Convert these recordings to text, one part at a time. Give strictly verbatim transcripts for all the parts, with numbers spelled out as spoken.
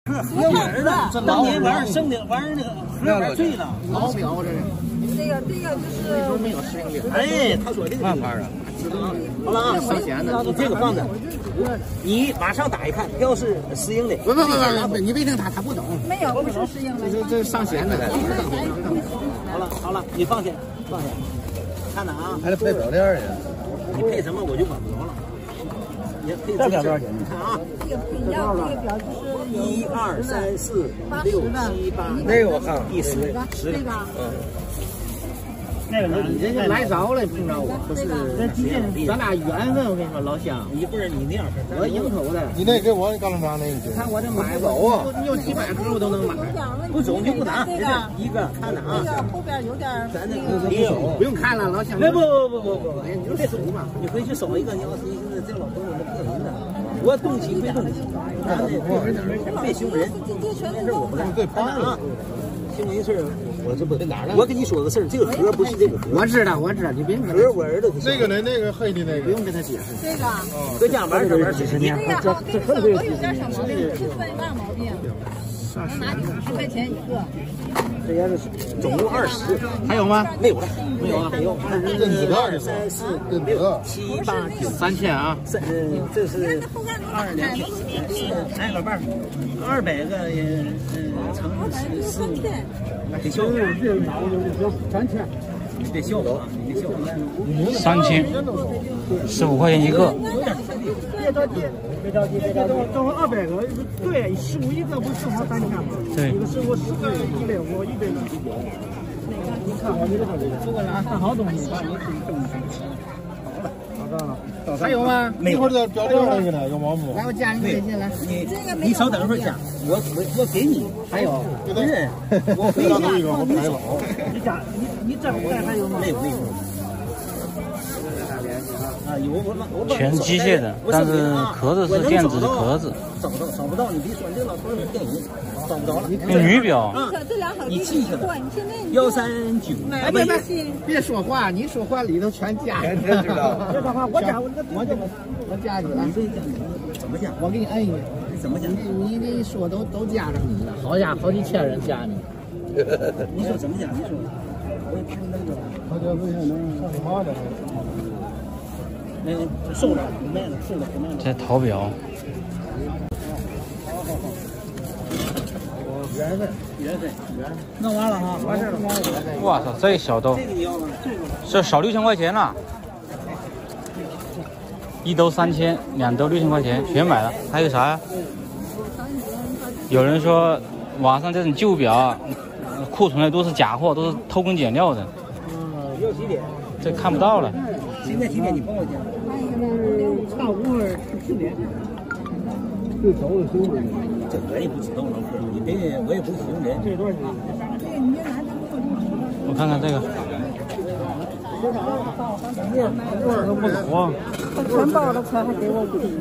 合眼的，这当年玩生的玩那个合玩醉了， 老表这是。 这个这个就是没有适应力。 哎，他说这个慢慢的。 好了啊， 上弦的， 你这个放着，你马上打一看，要是适应的， 不不不不，你别听他，他不懂。 没有，不是适应的。 这这上弦的。 好了好了，你放下放下，看着啊。 还得配表链呢。 你配什么我就管不着了。你配这表多少钱？ 你看啊， 这个不一样，这个表就是一二三四六七八， 那个我看第十十个。嗯。 那个你人家来早了碰着我，不是？咱俩缘分，我跟你说，老乡， 你不是你那样式， 我营口的。 你那给我干了啥那个？ 看我这买走啊，你有几百颗我都能买。 不走你就不拿， 这个一个看着啊。 这个后边有点， 咱这个不手，不用看了，老乡。 那不不不不不， 哎，你就这手吧， 你回去扫一个，你要是现在这老头子不可能的，我动起归动起，咱这别凶人，没事我不干。 对，胖啊。听没事，我这不哪了？我跟你说个事儿，这个盒不是这个盒。 我知道，我知道，你别盒我儿子那个呢？那个黑的那个， 不用跟他解释。 这个， 搁家玩这玩几十年， 这个这个有点小毛病，是分大毛病，能拿你五十块钱一个。 这也是总共二十， 还有吗？ 没有了，没有了，没有。一二三四五六七八九， 三千啊！ 三嗯，这是二两千，哎，老伴儿，二百个也嗯乘十十五，得笑话， 三千， 你得笑话，你得笑话。 三千，十五块钱一个。 别着急，别着急，别着急。等会二百个，对，十五一个不正好三千吗？ 对。 一个十五十个一百五，一百五。你看好你的这个，不管哪看好东西，把你自己动一动。 还有吗？ 一会儿再表链那个呢，有毛不？ 来，我加你微信来。 你你稍等会儿加，我我我给你。 还有， 不是，我回家我拍了。 你加你你这边还有吗？ 没有没有。啊，有我我全机械的，但是壳子是电子的壳子。 找不到，找不到，你别说，这老头儿骗人，找不着了。 女表， 你记下来，幺三九。 哎，别别别说话，你说话里头全加上，知道吗？ 别说话，我加我我就我加你了。 怎么加？ 我给你摁一个。 怎么加？ 你你这说都都加上你了，好家伙，好几千人加你。 你说怎么加？你说。我也看那个。 好家伙，能上什么的？ 那瘦了，不卖了，瘦了不卖了。 这淘表。 好好好。我缘分，缘分，缘分。弄完了哈，完事了。 我操，这小兜， 这个你要吗？这个。 这少六千块钱了。一兜三千，两兜六千块钱，全买了。还有啥呀？有人说网上这种旧表，库存的都是假货，都是偷工减料的。 嗯，要几点？ 这看不到了。 现在几点？你帮我讲。 差五分十点。 就走了行吗？ 这我也不知道，老哥，你别，我也不是穷人。 这多少钱？ 我看看这个。 多少都不走啊！ 他全包了，钱还给我五十。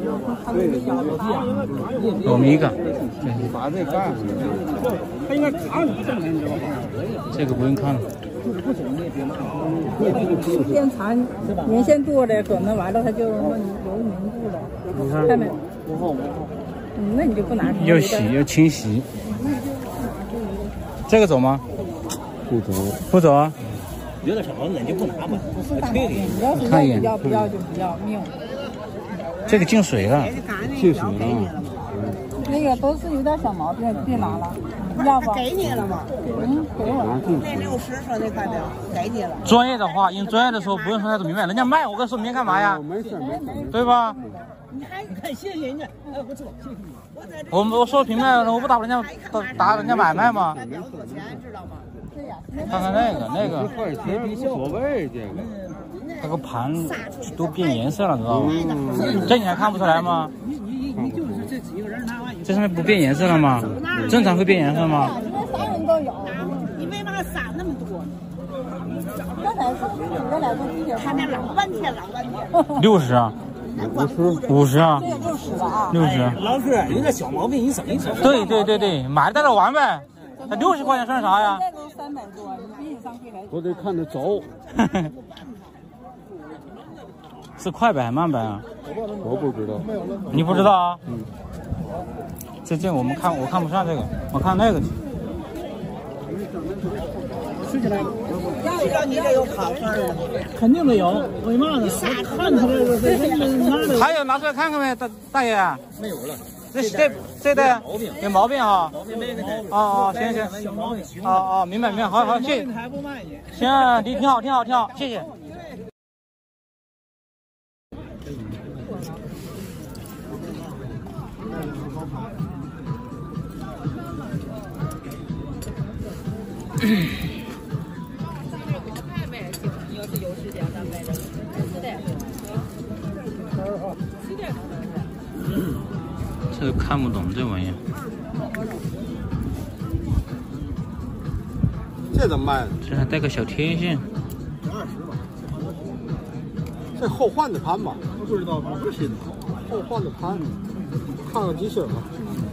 欧米伽， 把这干。 他应该卡你挣钱，你知道吧？ 这个不用看了。 时间长，年限多了，可能完了他就有凝固了。 你看， 看没？嗯，那你就不拿。 又洗又清洗。这个走吗？ 不走。 不走啊。 有点小毛病你就不拿吧，退给你要是要不要不要就不要命。 这个进水了， 进水了。 那个都是有点小毛病，别拿了，要不？ 给你了吗？ 嗯，给我了。 那六十说那块表给你了。 专业的话，用专业的说不用说太多明白，人家卖我跟说明白干嘛呀？ 没事没事， 对吧？ 你还你看谢谢人家，哎，不错，谢谢你。我在这。 我我说明白了，我不打人家打打人家买卖吗？ 表多少钱知道吗？ 看看那个那个， 块钱无所谓，这个。 那个盘都变颜色了，知道吗？这你还看不出来吗？ 你你你就是这几个人拿完， 这上面不变颜色了吗？正常会变颜色吗？ 啥人都有。 你为嘛撒那么多？ 刚才说咱俩都几点？ 他那老半天老半天。 六十啊，五十五十啊， 六十了啊， 六十。 老哥，有点小毛病，你省一省。 对对对对，买了带着玩呗。那六十块钱算啥呀？ 这都三百多，你比你上柜台。 我得看着走。 是快摆还慢摆啊？ 我不知道。 你不知道啊？ 嗯。 这件我们看我看不上这个，我看那个。 吃起来。 知道你这有卡片儿吗？ 肯定得有，为嘛呢？我看出来了，这这拿的。 还有拿出来看看呗，大大爷。 没有了。 这这这的有毛病啊！ 毛病没那个。 哦哦，行行。 有毛病行。 哦哦，明白明白，好好谢谢。 还不卖你。 行，你挺好挺好挺好，谢谢。这个看不懂这玩意儿， 这怎么卖？ 这还带个小天线。 这后换的盘吧？ 不知道，不是新的。 后换的盘，看看机芯吧。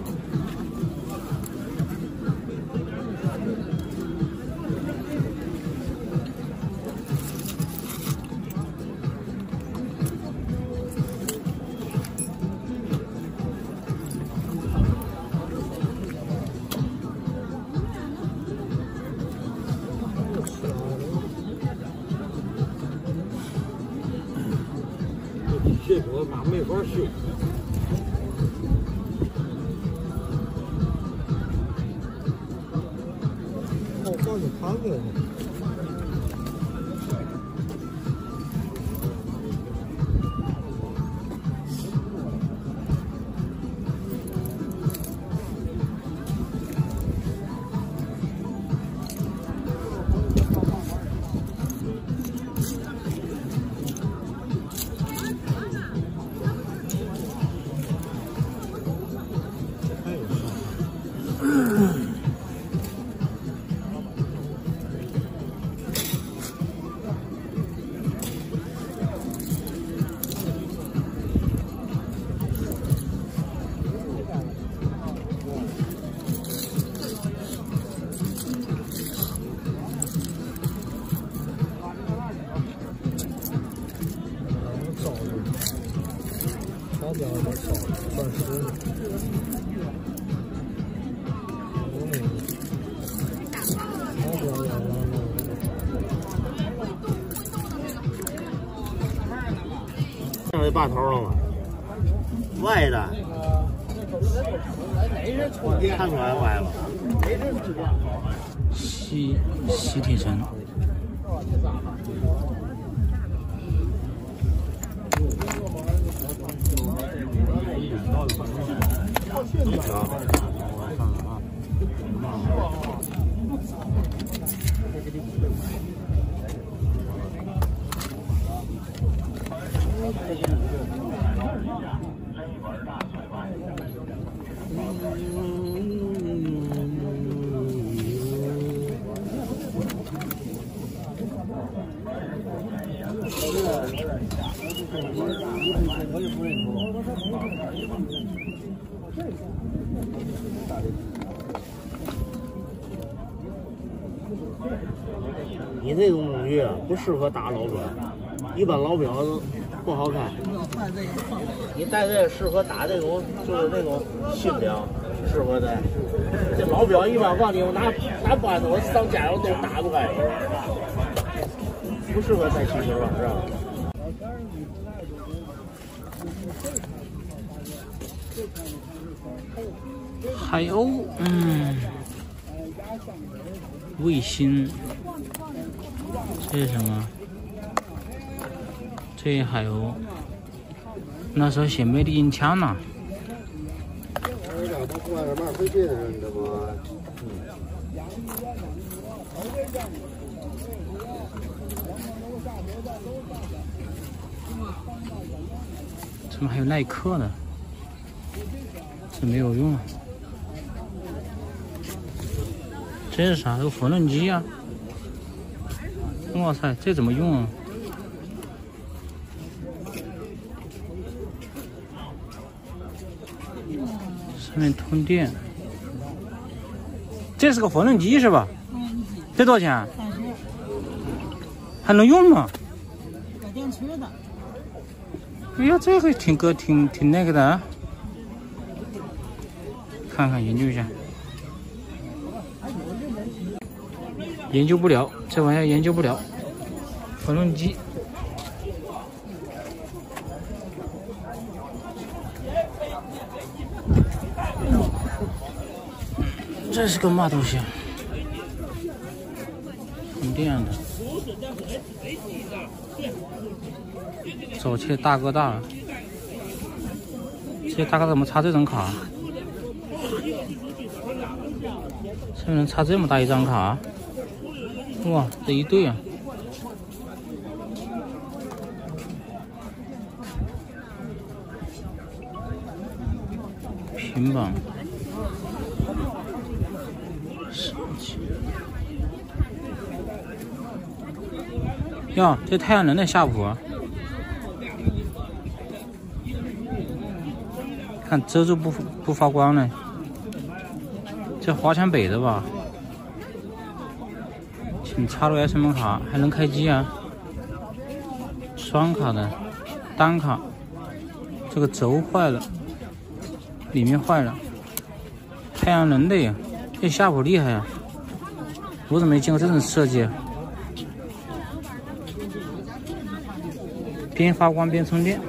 这我妈没法修。后换的盘子。烧掉的烧，算是。 上这把头了吗？歪的，看出来歪了。 西西铁城。 你这种东西啊，不适合打老表，一般老表不好看。你戴这个适合打这种，就是那种新表，适合戴。这老表一般往里拿拿扳子，我上家上都打不开，不适合戴新表，是吧？ 海鸥，嗯，卫星，这是什么？这海鸥，那时候写美丽音枪呢。怎么还有耐克呢？这没有用啊。这是啥？这个缝纫机啊！哇塞，这怎么用啊？上面通电。这是个缝纫机是吧？这多少钱？还能用吗？ 带电池的。 哎呀，这个挺个挺挺那个的。 看看研究一下。研究不了，这玩意儿研究不了。发动机。这是个嘛东西？充电的。早期的大哥大，这些大哥怎么插这张卡？上面能插这么大一张卡？哇，这一对啊！平板。哟，这太阳能的夏普啊，看遮住不不发光呢。这华强北的吧？请插入 S M 卡，还能开机啊？双卡的，单卡。这个轴坏了，里面坏了。太阳能的呀，这夏普厉害呀！我怎么没见过这种设计啊？边发光边充电，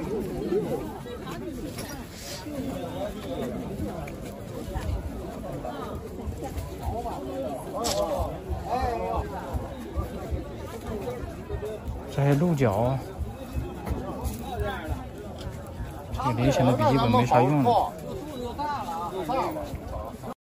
这还有鹿角，这个联想的笔记本没啥用的。